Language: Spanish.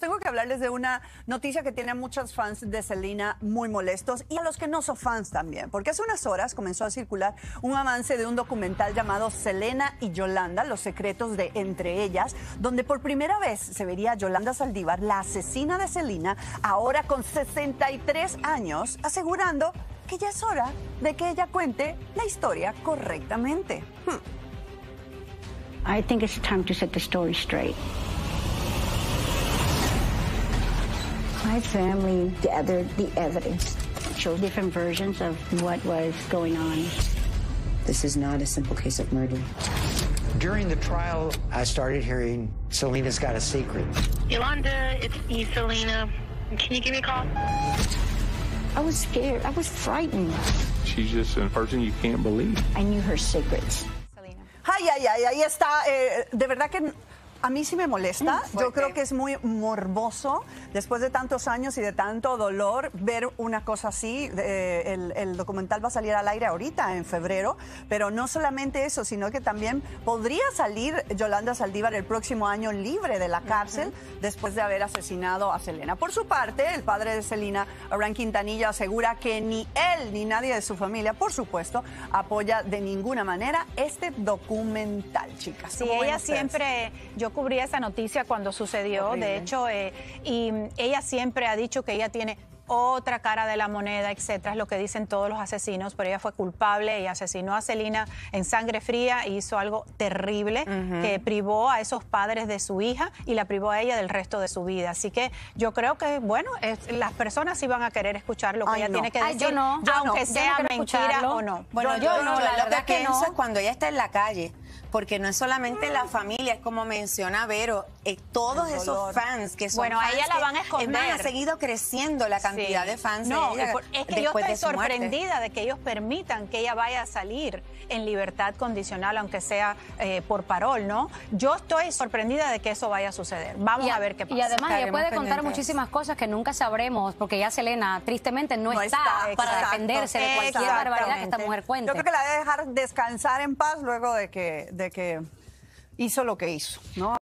tengo que hablarles de una noticia que tiene a muchos fans de Selena muy molestos y a los que no son fans también, porque hace unas horas comenzó a circular un avance de un documental llamado Selena y Yolanda, los secretos de entre ellas, donde por primera vez se vería a Yolanda Saldívar, la asesina de Selena, ahora con 63 años, asegurando que ya es hora de que ella cuente la historia correctamente. I think it's time to set the story straight. My family gathered the evidence, showed different versions of what was going on. This is not a simple case of murder. During the trial, I started hearing Selena's got a secret. Yolanda, it's me, Selena. Can you give me a call? I was scared. I was frightened. She's just a person you can't believe. I knew her secrets. Ay, ahí está. De verdad que a mí sí me molesta. Yo creo que es muy morboso, después de tantos años y de tanto dolor, ver una cosa así. El documental va a salir al aire ahorita, en febrero, pero no solamente eso, sino que también podría salir Yolanda Saldívar el próximo año libre de la cárcel después de haber asesinado a Selena. Por su parte, el padre de Selena, Abraham Quintanilla, asegura que ni él ni nadie de su familia, por supuesto, apoya de ninguna manera este documental, chicas. Sí, ella siempre... Yo cubrí esa noticia cuando sucedió, de hecho, y ella siempre ha dicho que ella tiene otra cara de la moneda, etcétera, es lo que dicen todos los asesinos, pero ella fue culpable y asesinó a Selena en sangre fría y hizo algo terrible que privó a esos padres de su hija y la privó a ella del resto de su vida. Así que yo creo que, bueno, las personas sí van a querer escuchar lo que ella tiene que decir, aunque sea mentira o no. Bueno, yo no, la lo verdad que que pienso no. es cuando ella está en la calle, porque no es solamente la familia, es como menciona Vero, todos esos fans que son bueno, fans a ella la van a esconder. Ha seguido creciendo la cantidad de fans no, de ella. Es que yo estoy sorprendida muerte. de que ellos permitan que ella vaya a salir en libertad condicional, aunque sea por parol, ¿no? Yo estoy sorprendida de que eso vaya a suceder. Vamos a ver qué pasa. Y además ella puede Estaremos contar pendientes. muchísimas cosas que nunca sabremos, porque ya Selena tristemente no está para exacto, defenderse de cualquier barbaridad que esta mujer cuente. Yo creo que la debe dejar descansar en paz luego de que hizo lo que hizo, ¿no?